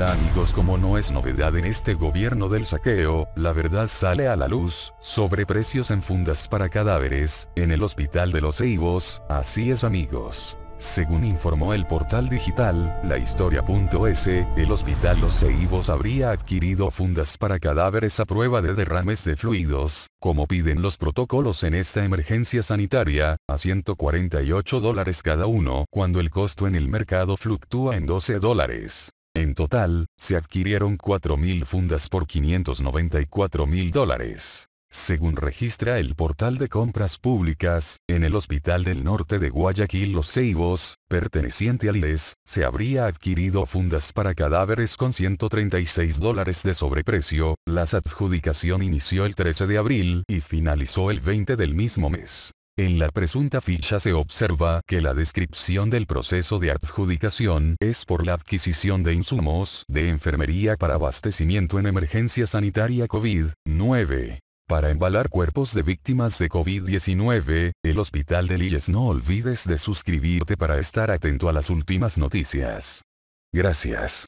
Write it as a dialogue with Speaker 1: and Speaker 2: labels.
Speaker 1: Hola amigos, como no es novedad en este gobierno del saqueo, la verdad sale a la luz, sobre precios en fundas para cadáveres, en el Hospital de los Ceibos, así es amigos. Según informó el portal digital, lahistoria.es, el Hospital Los Ceibos habría adquirido fundas para cadáveres a prueba de derrames de fluidos, como piden los protocolos en esta emergencia sanitaria, a $148 cada uno, cuando el costo en el mercado fluctúa en $12. En total, se adquirieron 4.000 fundas por $594.000. Según registra el portal de compras públicas, en el Hospital del Norte de Guayaquil Los Ceibos, perteneciente al IES, se habría adquirido fundas para cadáveres con $136 de sobreprecio. La adjudicación inició el 13 de abril y finalizó el 20 del mismo mes. En la presunta ficha se observa que la descripción del proceso de adjudicación es por la adquisición de insumos de enfermería para abastecimiento en emergencia sanitaria COVID-19. Para embalar cuerpos de víctimas de COVID-19, el Hospital del IES. No olvides de suscribirte para estar atento a las últimas noticias. Gracias.